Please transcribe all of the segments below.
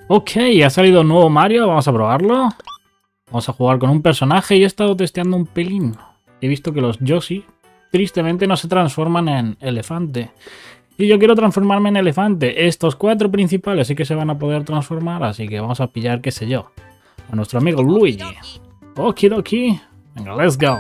Ok, ha salido un nuevo Mario, vamos a probarlo. Vamos a jugar con un personaje y he estado testeando un pelín. He visto que los Yoshi, tristemente, no se transforman en elefante. Y yo quiero transformarme en elefante. Estos 4 principales sí que se van a poder transformar, así que vamos a pillar, qué sé yo, a nuestro amigo Luigi. Okidoki. Venga, let's go.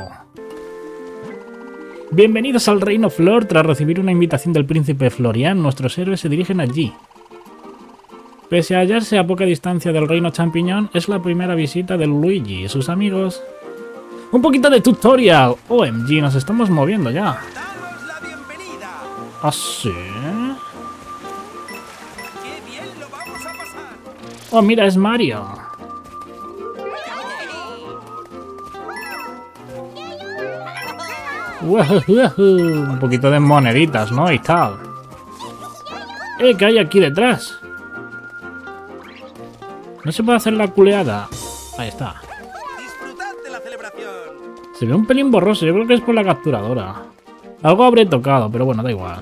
Bienvenidos al Reino Flor. Tras recibir una invitación del príncipe Florian, nuestros héroes se dirigen allí. Pese a hallarse a poca distancia del Reino Champiñón, es la primera visita de Luigi y sus amigos. ¡Un poquito de tutorial! OMG, nos estamos moviendo ya. ¿Ah, sí? Oh, mira, es Mario. Un poquito de moneditas, ¿no? Y tal. ¿Qué hay aquí detrás? ¿No se puede hacer la culeada? Ahí está. Se ve un pelín borroso, yo creo que es por la capturadora. Algo habré tocado, pero bueno, da igual.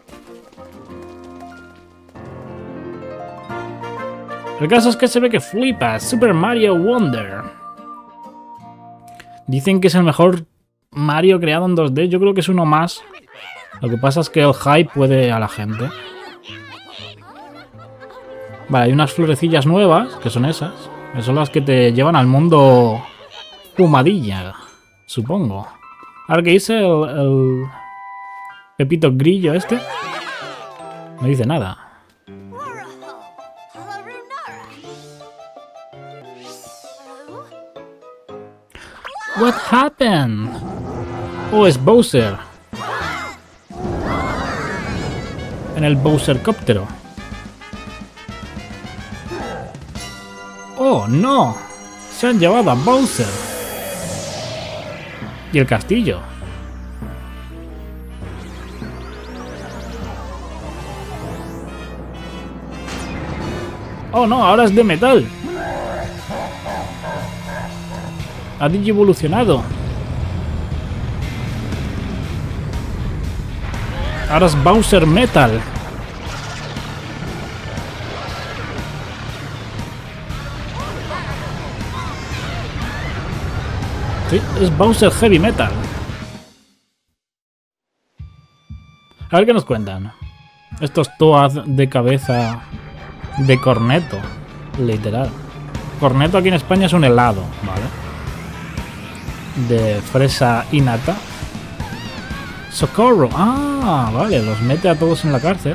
El caso es que se ve que flipas. Super Mario Wonder. Dicen que es el mejor Mario creado en 2D. Yo creo que es uno más. Lo que pasa es que el hype puede a la gente. Vale, hay unas florecillas nuevas, que son esas. Que son las que te llevan al mundo Pumadilla, supongo. Ahora que dice el Pepito Grillo este. No dice nada. What happened? Oh, es Bowser. En el Bowsercóptero. ¡Oh, no! Se han llevado a Bowser. Y el castillo. ¡Oh, no! Ahora es de metal. Ha digievolucionado. Ahora es Bowser Metal. Sí, es Bowser Heavy Metal. A ver qué nos cuentan. Estos Toad de cabeza de corneto. Literal. Corneto aquí en España es un helado, ¿vale? De fresa y nata. Socorro. Ah, vale, los mete a todos en la cárcel.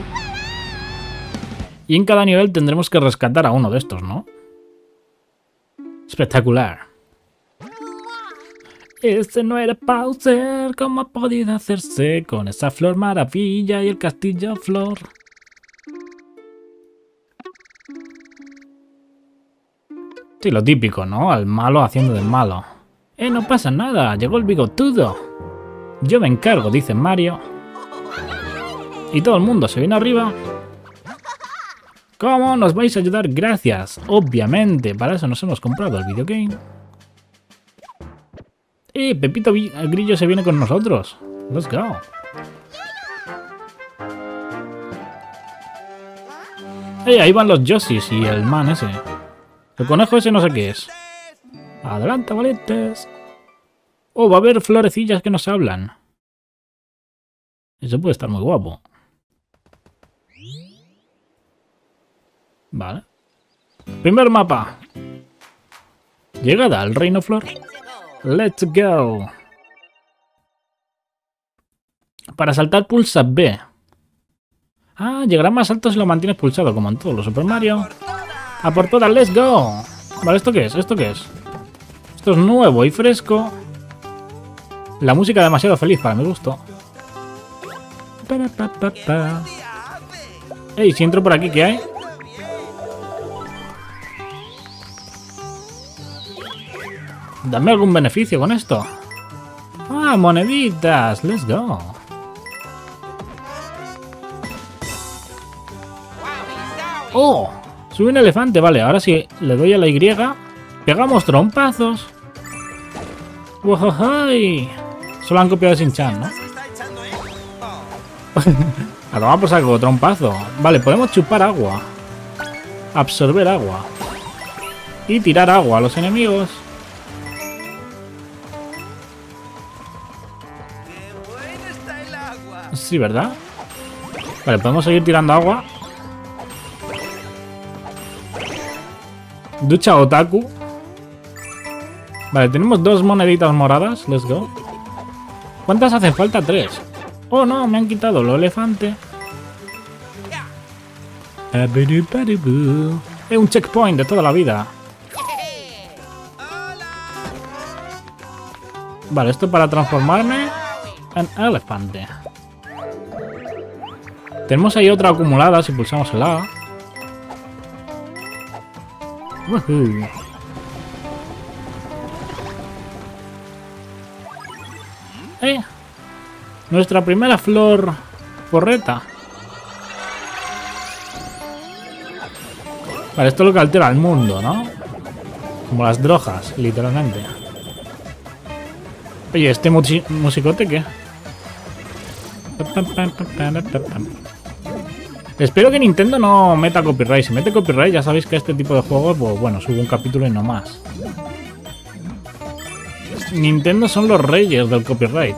Y en cada nivel tendremos que rescatar a uno de estos, ¿no? Espectacular. Ese no era Bowser, ¿cómo ha podido hacerse con esa flor maravilla y el castillo flor? Sí, lo típico, ¿no? Al malo haciendo del malo. No pasa nada, llegó el bigotudo. Yo me encargo, dice Mario. Y todo el mundo se viene arriba. ¿Cómo nos vais a ayudar? Gracias. Obviamente, para eso nos hemos comprado el videogame. Pepito Grillo se viene con nosotros. Let's go. Ahí van los Yoshis y el man ese. El conejo ese no sé qué es. Adelante, valientes. Oh, va a haber florecillas que nos hablan. Eso puede estar muy guapo. Vale. Primer mapa. Llegada al Reino Flor. Let's go. Para saltar pulsa B. Ah, llegará más alto si lo mantienes pulsado, como en todos los Super Mario. A por todas, let's go. Vale, ¿esto qué es? ¿Esto qué es? Esto es nuevo y fresco. La música demasiado feliz para mi gusto. Ey, si entro por aquí, ¿qué hay? Dame algún beneficio con esto. Ah, moneditas. Let's go. Oh, soy un elefante. Vale, ahora sí le doy a la Y. Pegamos trompazos. ¡Wow! Solo han copiado de Shin-Chan, ¿no? A tomar por saco, trompazo. Vale, podemos chupar agua. absorber agua. Y tirar agua a los enemigos. ¡Qué bueno está el agua! Sí, ¿verdad? Vale, podemos seguir tirando agua. Ducha otaku. Vale, tenemos 2 moneditas moradas. Let's go. ¿Cuántas hacen falta? 3. Oh, no, me han quitado lo elefante. Es un checkpoint de toda la vida. Vale, esto para transformarme en elefante. Tenemos ahí otra acumulada si pulsamos el A. Woohoo. Nuestra primera flor porreta. Vale, esto es lo que altera el mundo, ¿no? Como las drogas, literalmente. Oye, ¿este musicote qué? Espero que Nintendo no meta copyright. Si mete copyright, ya sabéis que este tipo de juegos, pues bueno, subo un capítulo y no más. Nintendo son los reyes del copyright.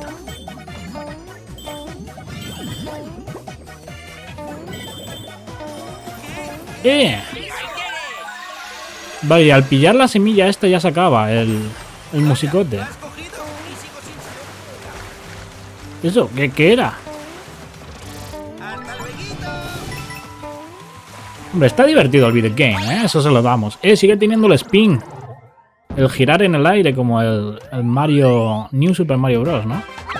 Vale, al pillar la semilla esta ya se acaba el musicote. ¿Eso? ¿Qué era? Hombre, está divertido el video game, ¿eh? Eso se lo damos. Sigue teniendo el spin. El girar en el aire como el Mario... New Super Mario Bros, ¿no?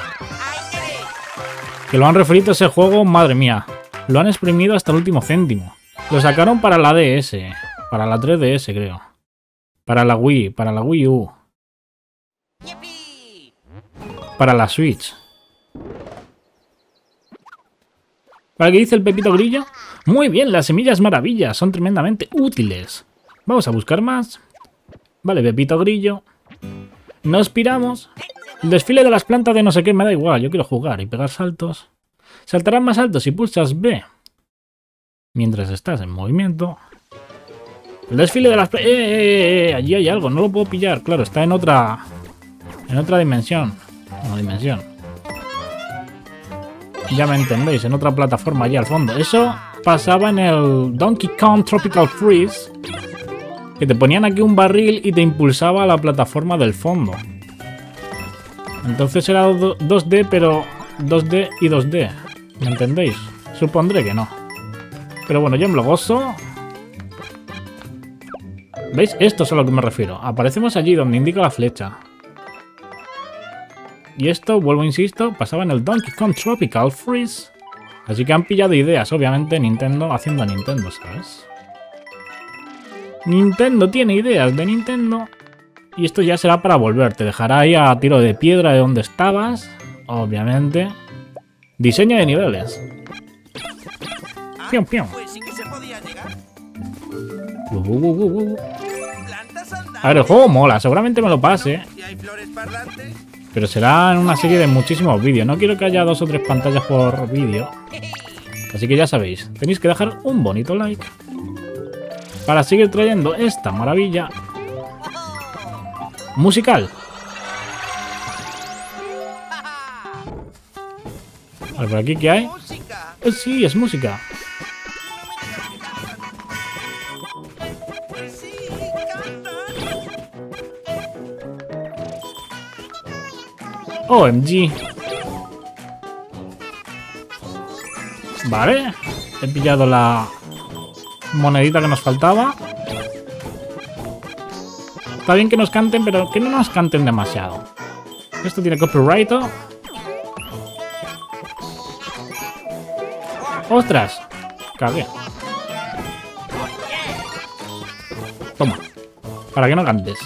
Que lo han refrito ese juego, madre mía. Lo han exprimido hasta el último céntimo. Lo sacaron para la DS. Para la 3DS, creo. Para la Wii. Para la Wii U. Para la Switch. ¿Para qué dice el Pepito Grillo? Muy bien, las semillas maravillas son tremendamente útiles. Vamos a buscar más. Vale, Pepito Grillo. Nos piramos. El desfile de las plantas de no sé qué me da igual. Yo quiero jugar y pegar saltos. Saltarán más altos si pulsas B. Mientras estás en movimiento. El desfile de las plantas... Allí hay algo, no lo puedo pillar. Claro, está en otra... En otra dimensión. Una dimensión. Ya me entendéis, en otra plataforma allí al fondo. Eso pasaba en el Donkey Kong Tropical Freeze. Que te ponían aquí un barril y te impulsaba a la plataforma del fondo. Entonces era 2D, pero 2D y 2D. ¿Me entendéis? Supondré que no. Pero bueno, yo me lo gozo. ¿Veis? Esto es a lo que me refiero. Aparecemos allí donde indica la flecha. Y esto, vuelvo insisto, pasaba en el Donkey Kong Tropical Freeze. Así que han pillado ideas, obviamente, Nintendo haciendo a Nintendo, ¿sabes? Nintendo tiene ideas de Nintendo. Y esto ya será para volver. Te dejará ahí a tiro de piedra de donde estabas. Obviamente. Diseño de niveles. Pium, pium. Pues sí que se podía llegar. A ver, el juego mola. Seguramente me lo pase. ¿Y hay flores parlantes? Pero será en una serie de muchísimos vídeos. No quiero que haya 2 o 3 pantallas por vídeo. Así que ya sabéis. Tenéis que dejar un bonito like. Para seguir trayendo esta maravilla. Musical. A ver, por aquí, ¿qué hay? ¡Música! Sí, es música. Pues sí, canta. OMG. Vale. He pillado la monedita que nos faltaba. Está bien que nos canten, pero que no nos canten demasiado. Esto tiene copyright. ¡Ostras! Cagué. Toma. Para que no cantes.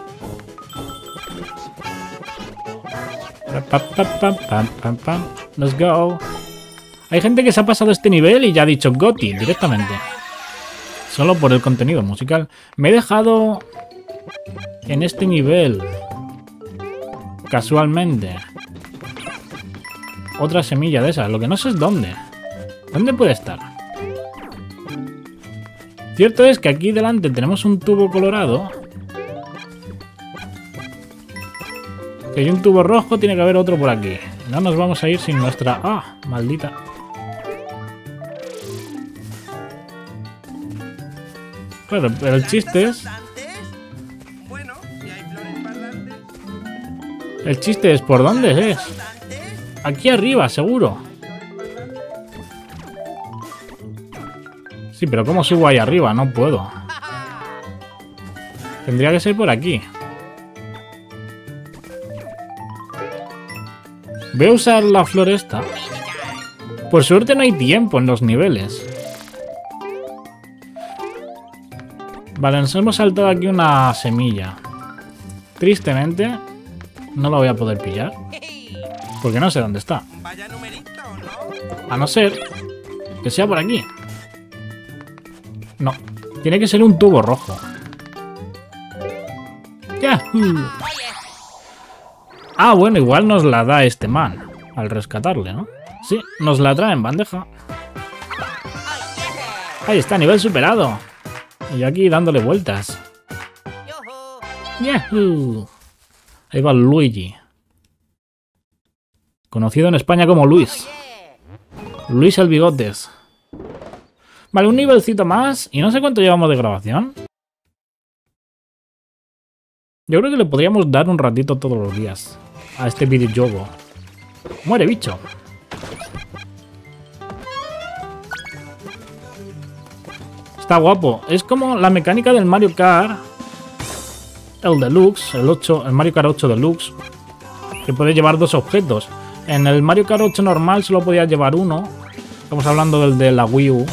Let's go. Hay gente que se ha pasado este nivel y ya ha dicho GOTY directamente. Solo por el contenido musical. Me he dejado en este nivel casualmente otra semilla de esas. Lo que no sé es dónde. ¿Dónde puede estar? Cierto es que aquí delante tenemos un tubo colorado. Si hay un tubo rojo, tiene que haber otro por aquí. No nos vamos a ir sin nuestra... ¡Ah! Maldita. Claro, pero el chiste es... Bueno, si hay flores parlantes. El chiste es ¿por dónde es? Aquí arriba, seguro. Sí, pero ¿cómo subo ahí arriba? No puedo. Tendría que ser por aquí. Voy a usar la flor esta. Por suerte no hay tiempo en los niveles. Vale, nos hemos saltado aquí una semilla. Tristemente, no la voy a poder pillar. Porque no sé dónde está. Vaya numerito, ¿no? A no ser que sea por aquí. No, tiene que ser un tubo rojo. ¡Yahoo! Ah, bueno, igual nos la da este man al rescatarle, ¿no? Sí, nos la trae en bandeja. Ahí está, nivel superado. Y yo aquí dándole vueltas. ¡Yahoo! Ahí va Luigi. Conocido en España como Luis. Luis el Bigotes. Vale, un nivelcito más. Y no sé cuánto llevamos de grabación. Yo creo que le podríamos dar un ratito todos los días a este videojuego. Muere, bicho. Está guapo. Es como la mecánica del Mario Kart. El Deluxe, el Mario Kart 8 Deluxe. Que puede llevar dos objetos. En el Mario Kart 8 normal solo podía llevar uno. Estamos hablando del de la Wii U.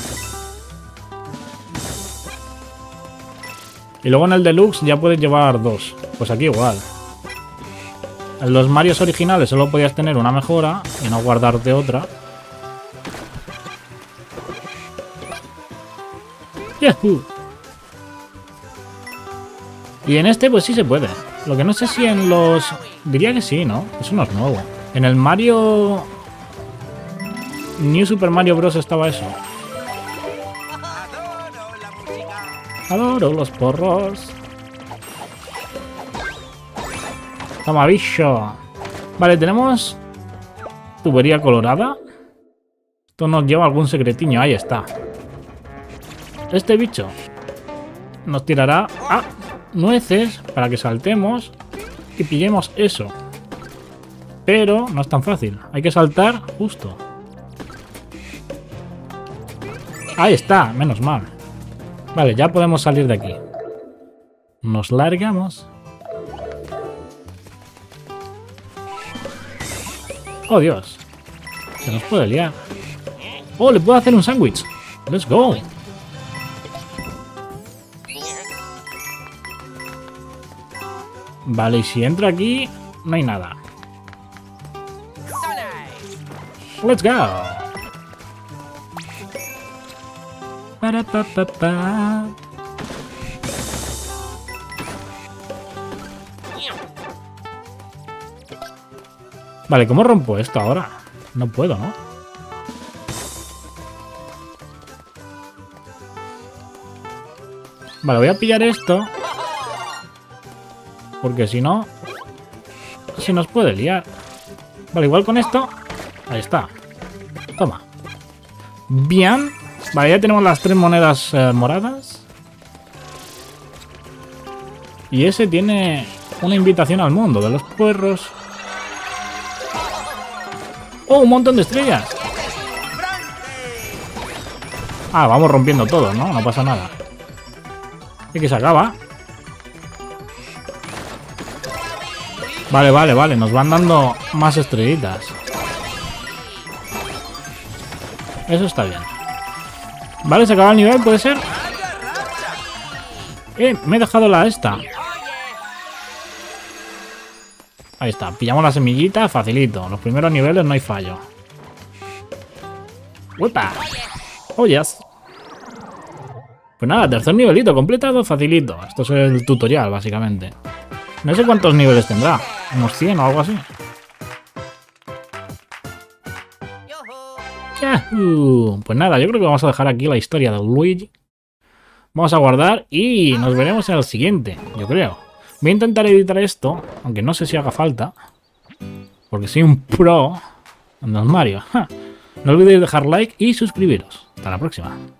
Y luego en el Deluxe ya puedes llevar dos. Pues aquí igual. En los Marios originales solo podías tener una mejora y no guardarte otra. ¡Yahoo! Y en este pues sí se puede. Lo que no sé si en los... Diría que sí, ¿no? Eso no es nuevo. En el Mario... New Super Mario Bros. Estaba eso. Adoro la música. Adoro los porros. Toma, bicho. Vale, tenemos... Tubería colorada. Esto nos lleva a algún secretiño. Ahí está. Este bicho nos tirará a nueces para que saltemos y pillemos eso. Pero no es tan fácil. Hay que saltar justo. Ahí está, menos mal. Vale, ya podemos salir de aquí. Nos largamos. Oh, Dios. Se nos puede liar. Oh, le puedo hacer un sándwich. Let's go. Vale, y si entro aquí, no hay nada. Let's go. Para pa pa pa. Vale, ¿cómo rompo esto ahora? No puedo, ¿no? Vale, voy a pillar esto. Porque si no... Se nos puede liar. Vale, igual con esto... Ahí está. Toma. Bien. Vale, ya tenemos las 3 monedas moradas. Y ese tiene una invitación al mundo de los puerros. ¡Oh, un montón de estrellas! Ah, vamos rompiendo todo, ¿no? No pasa nada. Y que se acaba. Vale, vale, vale. Nos van dando más estrellitas. Eso está bien. Vale, se acaba el nivel, ¿puede ser? Me he dejado la esta. Ahí está, pillamos la semillita, facilito. Los primeros niveles no hay fallo. ¡Uepa! ¡Oh, yes! Pues nada, tercer nivelito completado, facilito. Esto es el tutorial, básicamente. No sé cuántos niveles tendrá. Unos 100 o algo así. ¡Yahoo! Pues nada, yo creo que vamos a dejar aquí la historia de Luigi. Vamos a guardar y nos veremos en el siguiente, yo creo. Voy a intentar editar esto, aunque no sé si haga falta. Porque soy un pro en los Mario. Ja. No olvidéis dejar like y suscribiros. Hasta la próxima.